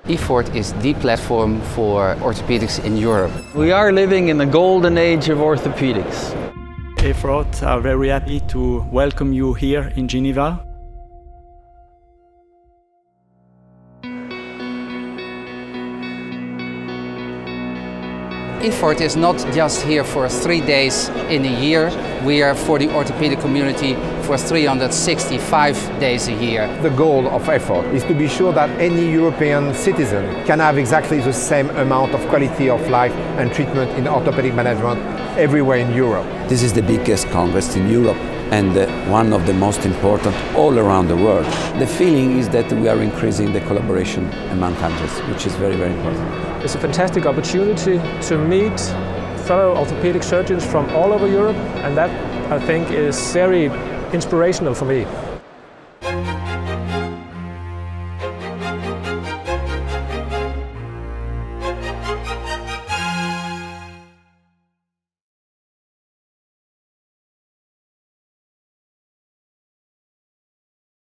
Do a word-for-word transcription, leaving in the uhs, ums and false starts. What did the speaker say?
IFORT is the platform for orthopedics in Europe. We are living in the golden age of orthopedics. IFORT are very happy to welcome you here in Geneva. IFORT is not just here for three days in a year. We are for the orthopedic community for three hundred sixty-five days a year. The goal of IFORT is to be sure that any European citizen can have exactly the same amount of quality of life and treatment in orthopedic management everywhere in Europe. This is the biggest congress in Europe and uh, one of the most important all around the world. The feeling is that we are increasing the collaboration among countries, which is very, very important. It's a fantastic opportunity to meet fellow orthopedic surgeons from all over Europe, and that, I think, is very inspirational for me.